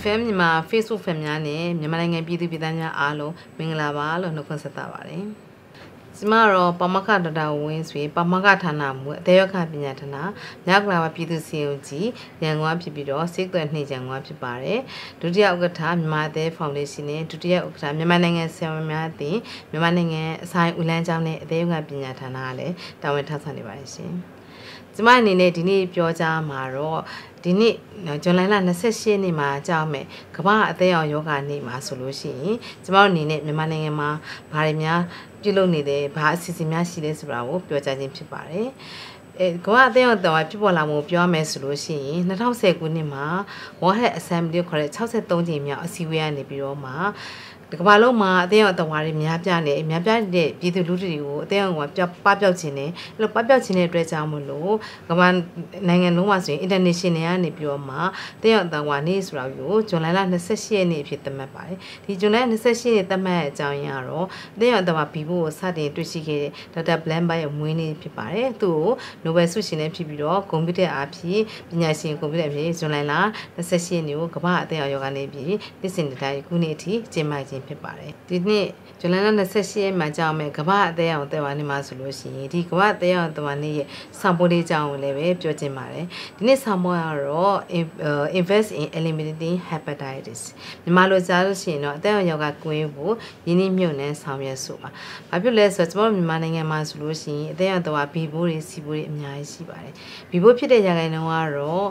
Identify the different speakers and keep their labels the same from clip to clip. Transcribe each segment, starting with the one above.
Speaker 1: FM မြန်မာ Facebook fan များနဲ့မြန်မာနိုင်ငံပြည်သူပြည်သားများအားလုံးမင်္ဂလာပါလို့နှုတ်ခွန်းဆက်တာပါတယ်။ကျမတော့ပမခတတဝင်းဆိုပမခဌာနမှုအသေးရခပညာဌာနမြောက်ကလာပြည်သူစီယုံကြီးရန်ကုန်ဖြစ်ပြီးတော့စိတ်သွဲနှိမ့်ရန်ကုန်ဖြစ်ပါတယ်။ဒုတိယဥက္ကဋ္ဌမြန်မာအသေးဖောင်ဒေးရှင်းနဲ့ဒုတိယဥက္ကဋ္ဌမြန်မာနိုင်ငံဆရာဝန်များအသင်းမြန်မာနိုင်ငံအဆိုင်ဦးလန်းကျောင်းနဲ့အသေးရခပညာဌာနကလည်းတာဝန်ထမ်းဆောင်နေပါတယ်ရှင်။ကျမအနေနဲ့ဒီနေ့ပြောကြားမှာတော့ဒီနေ့ဇွန်လ28ရက်နေ့မှာကြောက်မယ်ကမ္ဘာအသေးအောင်ယောဂနေ့မှာဆိုလို့ရှိရင်ကျမတို့အနေနဲ့မြန်မာနိုင်ငံမှာဘာတွေများပြုလုပ်နေတယ်ဘာအစီအစဉ်များရှိလဲဆိုတာကိုပြောကြားခြင်းဖြစ်ပါတယ်ကမ္ဘာအသေးအောင်တော်ဖြစ်ပေါ်လာမှုပြောရမယ်ဆိုလို့ရှိရင်2010ခုနှစ်မှာ World Health Assembly ခေါ်တဲ့63ကြိမ်မြောက်အစည်းအဝေးကနေပြီးတော့မှဒီကမ္ဘာလုံးမှာအသေးအောင်တော်တွေများပြားတဲ့ပြည်သူလူထုတွေကိုအသေးအောင်ကပပျောက်ခြင်းနဲ့အဲ့လိုပပျောက်ခြင်းတဲ့အတွက်ကြောင့်မလို့ကမ္ဘာနိုင်ငံလုံးမှာဆိုရင် international ကနေပြီးတော့မှအသေးအောင်တော်နေ့ဆိုတာကိုဇွန်လ28ရက်နေ့အဖြစ်သတ်မှတ်ပါတယ်ဒီဇွန်လ28ရက်သတ်မှတ်အကြောင်းရင်းကတော့အသေးအောင်တော်ဘီဘိုကိုစတင်တွေ့ရှိခဲ့တဲ့ဒေါက်တာဘလန်ဘတ်ရဲ့မွေးနေ့ဖြစ်ပါတယ်သူ့ကိုနိုဘယ်ဆုရှင်နဲ့ဖြစ်ပြီးတော့ကွန်ပျူတာအားဖြင့်ပညာရှင်ကွန်ပျူတာအဖြစ်ဇွန်လ28ရက်နေ့ကိုကမ္ဘာအသေးအောင်ယောဂနေ့ပြီးနေ့စဉ်တိုင်းခုနေ့အထိကျင်းပဖြစ်ပါတယ်ဒီနေ့ဇွန်လ28ရက်မှာကြောင်းမဲ့ကမ္ဘာအသေးအောင်တော်နေ့မှာဆိုလို့ရှိရင်ဒီကမ္ဘာအသေးအောင်တော်နေ့ရဲ့ဆောင်ပိုးလေးကြောင်းကိုလည်းပဲပြောချင်ပါတယ်ဒီနေ့ဆောင်ပိုးကတော့ invest in eliminating hepatitis မြန်မာလိုကြားလို့ရှိရင်တော့အသေးအောင်ယောဂကွင်းကိုရင်းနှီးမြှုပ်နှံဆောင်ရွက်ဆိုပါဘာဖြစ်လဲဆိုတော့ကျွန်တော်မြန်မာနိုင်ငံမှာဆိုလို့ရှိရင်အသေးအောင်တော်ဘီဘိုးတွေစီဘိုးတွေအများကြီးရှိပါတယ်ဘီဘိုးဖြစ်တဲ့ရာခိုင်နှုန်းကတော့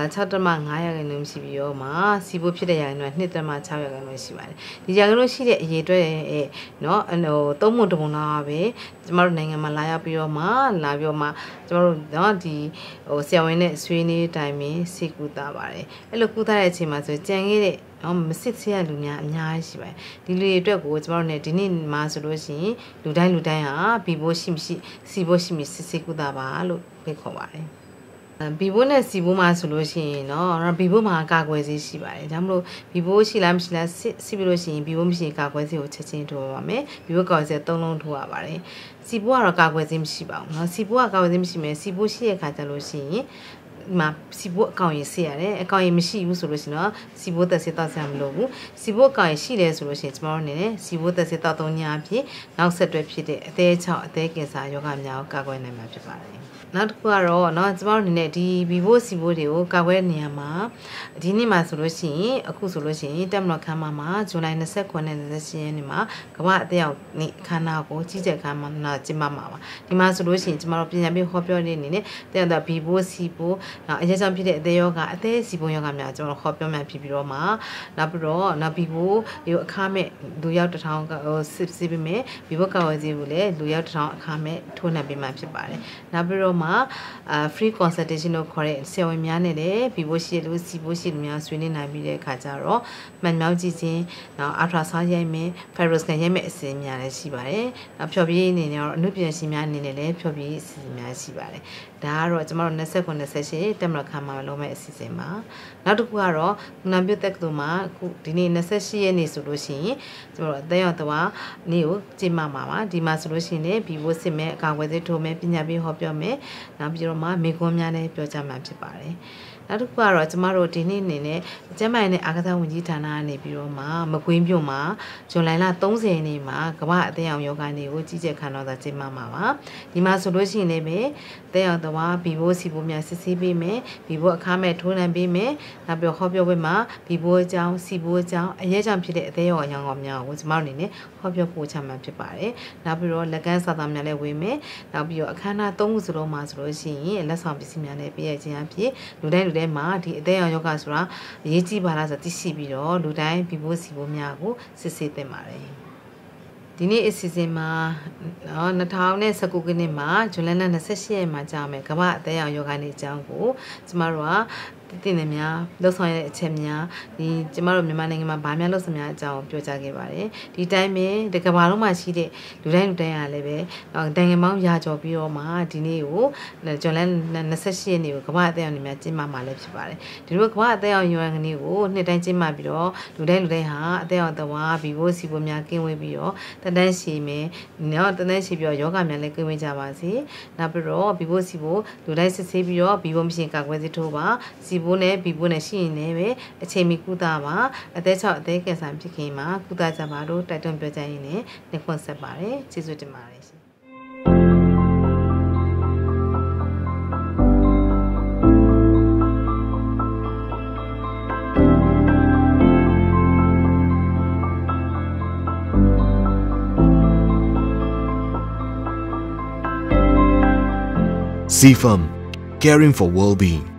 Speaker 1: 6.5ရာခိုင်နှုန်းရှိပြီးတော့မှစီဘိုးဖြစ်တဲ့ရာခိုင်နှုန်း2.6ရာခိုင်နှုန်းရှိပါတယ်ဒီရာခိုင်နှုန်းရှိတဲ့အရေးအတွက်เนาะသုံးပုံတစ်ပုံလောက်ပဲကျမတို့နိုင်ငံမှာလာရောက်ပြီးတော့မှကျမတို့เนาะဒီဆရာဝန်နဲ့ဆွေးနွေးတိုင်းမှာစိတ်ကူတာပါတယ်အဲ့လိုကူတာတဲ့အချိန်မှာဆိုကြံခဲ့တဲ့မစစ်ဆေးရလူများအများကြီးရှိပါတယ်ဒီလူတွေအတွက်ကိုကျမတို့ ਨੇ ဒီနေ့မှာဆိုလို့ရှိရင်လူတိုင်းဟာဘီဘိုးရှိမရှိစီဘိုးရှိမရှိစစ်ဆေးကူတာပါလို့ဖိတ်ခေါ်ပါတယ်ဘီဘိုးနဲ့စီဘိုးမှာဆိုလို့ရှိရင်เนาะဘီဘိုးမှာကာကွယ်ဆေးရှိပါတယ်ဒါမှမဟုတ်ဘီဘိုးရှိလားမရှိလားစစ်ပြီးလို့ရှိရင်ဘီဘိုးမရှိကာကွယ်ဆေးကိုချက်ချင်းထိုးပါမယ်ဘီဘိုးကာကွယ်ဆေး3လုံးထိုးရပါတယ်စီဘိုးကတော့ကာကွယ်ဆေးမရှိပါဘူးเนาะစီဘိုးကကာကွယ်ဆေးမရှိမယ်စီဘိုးရှိတဲ့ခါကျလို့ရှိရင်မှာစီဘိုးအကောင့်ရေးဆေးရတယ်အကောင့်ရေးမရှိဘူးဆိုလို့ရှိရင်တော့စီဘိုးသက်ဆေးတောက်ဆရာမလို့ဘူးစီဘိုးအကောင့်ရေးရှိတယ်ဆိုလို့ရှိရင်ကျမတို့အနေနဲ့စီဘိုးသက်ဆေးတောက်သုံးညာအဖြစ်နောက်ဆက်တွဲဖြစ်တဲ့အသေး6အသေးကင်ဆာယောဂများကိုကာကွယ်နိုင်မှာဖြစ်ပါတယ်နောက်တစ်ခုကတော့เนาะကျမတို့အနေနဲ့ဒီဘီဘိုးစီဘိုးတွေကိုကာကွယ်နေရမှာဒီနေ့မှာဆိုလို့ရှိရင်အခုဆိုလို့ရှိရင်တက်မတော်ခမ်းမှာဇွန်လ29နဲ့28ရက်နေ့မှာကမ္ဘာအသေးအောင်နေ့ခမ်းနားကိုကြီးကြပ်ခမ်းနားကျင်းပမှာပါဒီမှာဆိုလို့ရှိရင်ကျမတို့ပညာပေးဟောပြောတဲ့အနေနဲ့တဲ့ဘီဘိုးစီဘိုးနောက်အရေးကြောင့်ဖြစ်တဲ့အသေးယောဂအသေးစီဘိုးယောဂများကျမတို့ဟောပြောမှဖြစ်ပြီးတော့မှနောက်ပြီးတော့နောက်ဘီဘိုးရောအခါမဲ့လူရောက်1000စစ်ပြီးမယ်ဘီဘိုးကာဝယ်စီကိုလည်းလူရောက်1000အခါမဲ့ထိုးနှံပေးမှဖြစ်ပါတယ်နောက်ပြီးတော့free consultation လို့ခေါ်တဲ့ဆရာဝန်များနဲ့လည်းဘီဘိုးရှိလို့စီဘိုးရှိလူများဆွေးနွေးနိုင်ပြီးတဲ့အခါကျတော့မှန်မြောက်ကြည့်ခြင်းနောက် ultrasound ရိုက်မယ် fibro scan ရိုက်မယ်အစီအစဉ်များလည်းရှိပါတယ်နောက်ဖြောပြအနေနဲ့တော့အနုပညာရှင်များအနေနဲ့လည်းဖြောပြအစီအစဉ်များရှိပါတယ်ဒါကတော့ကျမတို့29-28တက်မတော်ခမ်းမှာလုံးမဲ့အစီအစဉ်ပါနောက်တစ်ခုကတော့နံပြုတ်တက်ကတူမှာအခုဒီနေ့28ရက်နေ့ဆိုလို့ရှိရင်ကျမတို့အသေးအောင်တော့နေ့ကိုကျင်းပမှာပါဒီမှာဆိုလို့ရှိရင်လည်းဘီဘိုးစစ်မဲ့အကာအကွယ်ဆေးထိုးမဲ့ပညာပေးဟောပြောမယ်နောက်ပြီးတော့မေကွန်းများလည်းပြောကြမှာဖြစ်ပါတယ်နောက်တစ်ခုကတော့ကျမတို့ဒီနေ့အနေနဲ့ကျန်းမာရေးနဲ့အာကစားဝန်ကြီးဌာနကနေပြီးတော့မကွင်းပြုံမှာဇွန်လ30ရက်နေ့မှာကမ္ဘာအသေးအောင်ယောဂနေ့ကိုကြီးကြပ်ခံတော့တာကျင်းပမှာပါဒီမှာဆိုလို့ရှိရင်လည်းအသေးအောင်တော့ဘီဘိုးစီဘိုးများစစ်ဆေးပေးမယ်ဘီဘိုးအခါမဲ့ထိုးနှံပေးမယ်နောက်ပြီးဟောပြောပွဲမှာဘီဘိုးအကြောင်းစီဘိုးအကြောင်းအရေးကြောင့်ဖြစ်တဲ့အသေးရောအယောင်ကောင်များကိုကျမတို့အနေနဲ့ဟောပြောပို့ချမှာဖြစ်ပါတယ်နောက်ပြီးတော့လက်ကမ်းစာသားများလည်းဝေမယ်နောက်ပြီးတော့အခမ်းအနား3ခုစလုံးမှာဆိုလို့ရှိရင်လက်ဆောင်ပစ္စည်းများလည်းပေးရခြင်းအဖြစ်လူတိုင်းမှာဒီအသေးအောင်ယောဂဆိုတာအရေးကြီးပါလားဆိုသိရှိပြီးတော့လူတိုင်းဘီဘိုးစီဘိုးများကိုစစ်ဆေးသင့်ပါတယ်ဒီနေ့အစီအစဉ်မှာ2019ခုနှစ်မှာဇွန်လ28ရက်မှာကြာမယ်ကမ္ဘာအသေးအောင်ယောဂနေ့အကြောင်းကိုကျမတို့ကတင်နေများလှုပ်ဆောင်ရတဲ့အချက်များဒီကျမတို့မြန်မာနိုင်ငံမှာဗာများလှုပ်ဆောင်များအကြောင်းပြောကြားခဲ့ပါတယ်ဒီတိုင်းပဲဒီကမ္ဘာလုံးမှာရှိတဲ့လူတိုင်းကလည်းပဲနိုင်ငံပေါင်းရာကျော်ပြီးတော့မှဒီနေ့ကိုဇွန်လ28ရက်နေ့ကိုကမ္ဘာအသေးအောင်နေ့များကျင်းပမှာလည်းဖြစ်ပါတယ်ဒီလိုကမ္ဘာအသေးအောင်ယောဂနေ့ကိုနှစ်တိုင်းကျင်းပပြီးတော့လူတိုင်းဟာအသေးအောင်သွားဘီဘိုးစီဘိုးများကင်းဝေးပြီးတော့တန်းရှည်မယ်နော်တန်းရှည်ပြီးတော့ယောဂများလည်းကင်းဝေးကြပါစေနောက်ပြီးတော့ဘီဘိုးစီဘိုးလူတိုင်းစစ်ဆေးပြီးတော့ဘီဘိုးမရှင်ကာကွယ်ဆေးထိုးပါစီဘိုးနဲ့ဘီဘိုးနဲ့ရှိရင်လည်းပဲအချိန်မီကုသပါအသက်6အသက်ကင်ဆာဖြစ်ခင်မှာကုသကြပါလို့တိုက်တွန်းပြောကြားရင်းနဲ့နှုတ်ဆက်ပါတယ်ကျေးဇူးတင်ပါတယ်ရှင်
Speaker 2: CFAM, caring for well-being.